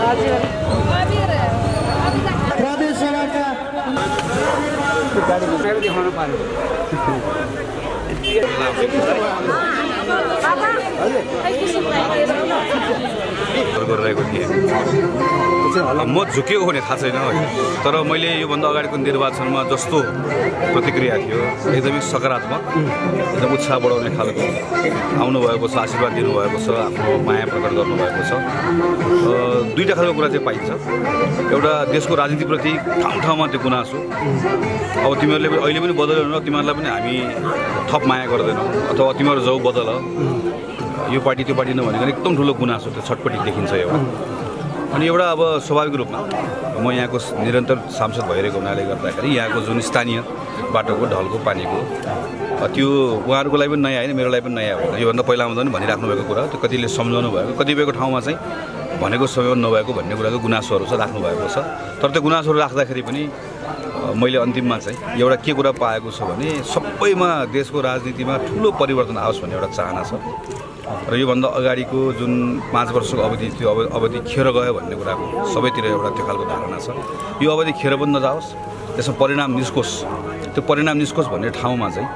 म झुकेको हुने थाहा छैन है, तर मैले योभन्दा अगाडिको निर्वाचनमा जस्तो प्रतिक्रिया थियो एकदमै सकारात्मक, एकदम उत्साह बढाउने खालको आउनुभएको छ, आशीर्वाद दिनुभएको छ, आफ्नो माया प्रकट गर्नुभएको छ। दुईवटा खालको कुरा चाहिँ पाइन्छ। एउटा देशको राजनीतिप्रति ठाउँ ठाउँमा त्यो गुनासो, अब तिमीहरूले अहिले पनि बदलेन, तिमीहरूलाई पनि हामी थप माया गर्दैनौँ, अथवा तिमीहरू जाऊ बदल, यो पार्टी त्यो पार्टी नभनिकन एकदम ठुलो गुनासो त्यो छटपट्टि देखिन्छ एउटा। अनि एउटा अब स्वाभाविक रूपमा म यहाँको निरन्तर सांसद भइरहेको हुनाले गर्दाखेरि यहाँको जुन स्थानीय बाटोको ढलको पानीको त्यो उहाँहरूको लागि पनि नयाँ होइन, मेरो लागि पनि नयाँ होइन। योभन्दा पहिला आउँदा पनि भनिराख्नु भएको कुरा, त्यो कतिले सम्झाउनु भएको, कतिपयको ठाउँमा चाहिँ भनेको समयमा नभएको भन्ने कुराको गुनासोहरू चाहिँ राख्नु भएको छ। तर त्यो गुनासोहरू राख्दाखेरि पनि मैले अन्तिममा चाहिँ एउटा के कुरा पाएको छ भने सबैमा देशको राजनीतिमा ठुलो परिवर्तन आओस् भन्ने एउटा चाहना छ। र योभन्दा अगाडिको जुन 5 वर्षको अवधि थियो, अवधि खेर गयो भन्ने कुराको सबैतिर एउटा त्यो खालको धारणा छ। यो अवधि खेर पनि नजाओस्, त्यसमा परिणाम निस्कोस्, त्यो परिणाम निस्कोस् भन्ने ठाउँमा चाहिँ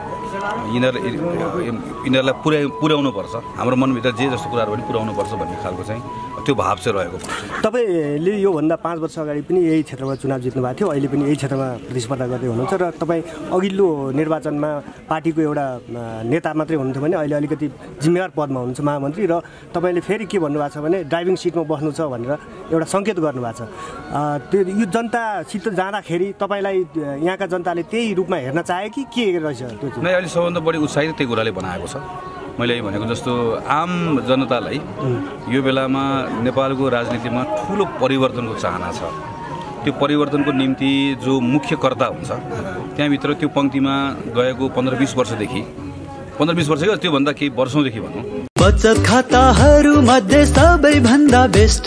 यिनीहरूलाई पुर्याउनुपर्छ, हाम्रो मनभित्र जे जस्तो कुराहरू पनि पुर्याउनुपर्छ भन्ने खालको चाहिँ त्यो भाव चाहिँ रहेको पर्छ। तपाईँले योभन्दा 5 वर्ष अगाडि पनि यही क्षेत्रमा चुनाव जित्नु भएको थियो, अहिले पनि यही क्षेत्रमा प्रतिस्पर्धा गर्दै हुनुहुन्छ र तपाईँ अघिल्लो निर्वाचनमा पार्टीको एउटा नेता मात्रै हुनुहुन्थ्यो भने अहिले अलिकति जिम्मेवार पदमा हुनुहुन्छ, महामन्त्री, र तपाईँले फेरि के भन्नुभएको छ भने ड्राइभिङ सिटमा बस्नु छ भनेर एउटा सङ्केत गर्नुभएको छ। त्यो यो जनतासित जाँदाखेरि तपाईँलाई यहाँका जनताले त्यही रूपमा हेर्न चाहे कि के रहेछ त्यो चाहिँ? नै अहिले सबभन्दा बढी उत्साहित त्यही कुराले बनाएको छ। मैले भनेको जस्तो आम जनतालाई यो बेलामा नेपालको राजनीतिमा ठुलो परिवर्तनको चाहना छ। त्यो परिवर्तनको निम्ति जो मुख्य कर्ता हुन्छ त्यहाँभित्र त्यो पङ्क्तिमा गएको 15-20 वर्षदेखि 15-20 वर्ष त्योभन्दा केही वर्षौँदेखि भनौँ, बचत खाताहरू मध्ये सबैभन्दा बेस्ट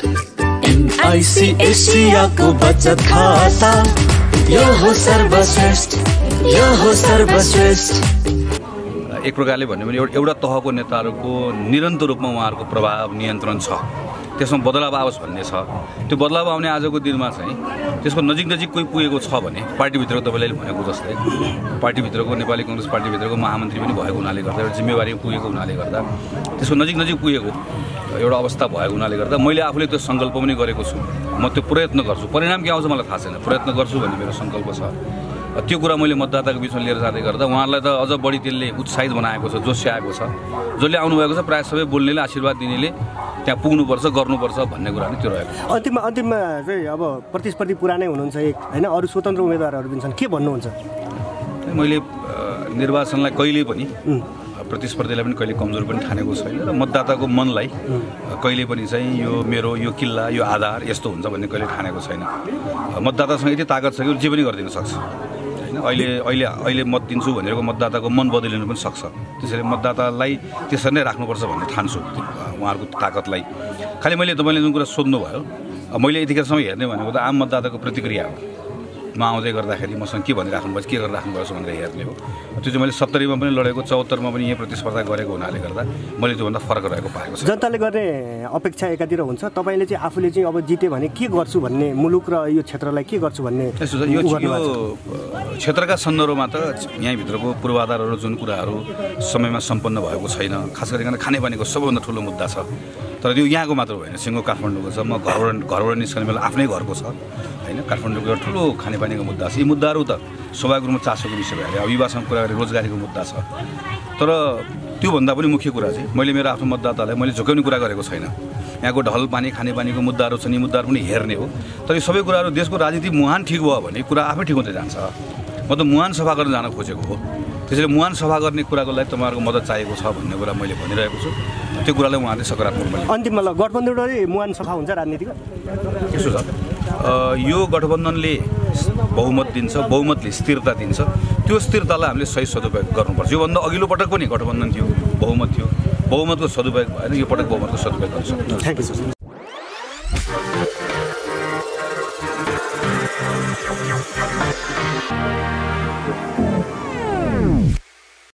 एनआइसी एसियाको बचत खाता, यो हो सर्वश्रेष्ठ, यो हो सर्वश्रेष्ठ। एक प्रकारले भन्यो भने एउटा तहको नेताहरूको निरन्तर रूपमा उहाँहरूको प्रभाव नियन्त्रण छ, त्यसमा बदलाव आओस् भन्ने छ। त्यो बदलाव आउने आजको दिनमा चाहिँ त्यसको नजिक कोही पुगेको छ भने पार्टीभित्रको तपाईँले भनेको जस्तै पार्टीभित्रको नेपाली काङ्ग्रेस पार्टीभित्रको महामन्त्री पनि भएको हुनाले गर्दा, एउटा जिम्मेवारी पुगेको हुनाले गर्दा, त्यसको नजिक पुगेको एउटा अवस्था भएको हुनाले गर्दा मैले आफूले त्यो सङ्कल्प पनि गरेको छु। म त्यो प्रयत्न गर्छु, परिणाम के आउँछ मलाई थाहा छैन, प्रयत्न गर्छु भन्ने मेरो सङ्कल्प छ। त्यो कुरा मैले मतदाताको बिचमा लिएर जाँदै गर्दा उहाँहरूलाई त अझ बढी त्यसले उत्साहित बनाएको छ, जोस्याएको छ। जसले आउनुभएको छ प्रायः सबै बोल्नेले, आशीर्वाद दिनेले त्यहाँ पुग्नुपर्छ, गर्नुपर्छ भन्ने कुरा नै त्यो रहेको। अन्तिममा चाहिँ अब प्रतिस्पर्धी पुरानै हुनुहुन्छ एक होइन, अरू स्वतन्त्र उम्मेदवारहरू पनि छन्, के भन्नुहुन्छ? मैले निर्वाचनलाई कहिले पनि प्रतिस्पर्धीलाई पनि कहिले कमजोर पनि ठानेको छैन र मतदाताको मनलाई कहिले पनि चाहिँ यो मेरो यो किल्ला, यो आधार यस्तो हुन्छ भन्ने कहिले ठानेको छैन। मतदातासँग यति ताकत छ कि जे पनि गरिदिन सक्छ होइन। अहिले मत दिन्छु भनेको मतदाताको मन बदलिनु पनि सक्छ, त्यसैले मतदातालाई त्यसरी नै राख्नुपर्छ भन्ने ठान्छु उहाँहरूको ताकतलाई। खालि मैले तपाईँले जुन कुरा सोध्नुभयो, मैले यतिखेरसम्म हेर्ने भनेको त आम मतदाताको प्रतिक्रिया हो। म आउँदै गर्दाखेरि मसँग के भनिराख्नुभएछ, के गरिराख्नुभएछ भनेर हेर्ने हो। त्यो चाहिँ मैले 70मा पनि लडेको, 74मा पनि यही प्रतिस्पर्धा गरेको हुनाले गर्दा मैले त्योभन्दा फरक रहेको पाएको छ। जनताले गर्ने अपेक्षा एकातिर हुन्छ, तपाईँले चाहिँ आफूले चाहिँ अब जिते भने के गर्छु भन्ने, मुलुक र यो क्षेत्रलाई के गर्छु भन्ने यो क्षेत्रका सन्दर्भमा त यहीँभित्रको पूर्वाधारहरू जुन कुराहरू समयमा सम्पन्न भएको छैन, खास गरिकन खानेपानीको सबैभन्दा ठुलो मुद्दा छ। तर त्यो यहाँको मात्र होइन, सिङ्गो काठमाडौँको छ। म घरबाट निस्कने बेला आफ्नै घरको छ होइन, काठमाडौँको एउटा ठुलो खानेपानीको मुद्दा छ। यी मुद्दाहरू त स्वाभाविक रूपमा चासोको विषय भएर अब युवासँग कुरा गरेर रोजगारीको मुद्दा छ। तर त्योभन्दा पनि मुख्य कुरा चाहिँ मैले मेरो आफ्नो मतदातालाई मैले झुकाउने कुरा गरेको छैन। यहाँको ढल पानी, खानेपानीको मुद्दाहरू छन्, यी मुद्दाहरू पनि हेर्ने हो। तर यो सबै कुराहरू देशको राजनीति मुहान ठिक भयो भने कुरा आफै ठिक हुँदै जान्छ। म त मुहान सफा गर्न जान खोजेको हो, त्यसैले मुहान सफा गर्ने कुराको लागि तपाईँहरूको मद्दत चाहिएको छ भन्ने कुरा मैले भनिरहेको छु। त्यो कुरालाई उहाँले सकारात्मक माने। अन्तिममा ल गठबन्धनले मुहान सफा हुन्छ राजनीतिको? यसो छ, यो गठबन्धनले बहुमत दिन्छ, बहुमतले स्थिरता दिन्छ। त्यो स्थिरतालाई हामीले सही सदुपयोग गर्नुपर्छ। योभन्दा अघिल्लो पटक पनि गठबन्धन थियो, बहुमत थियो, बहुमतको सदुपयोग भएन, यो पटक बहुमतको सदुपयोग गर्छ। Thank you sir.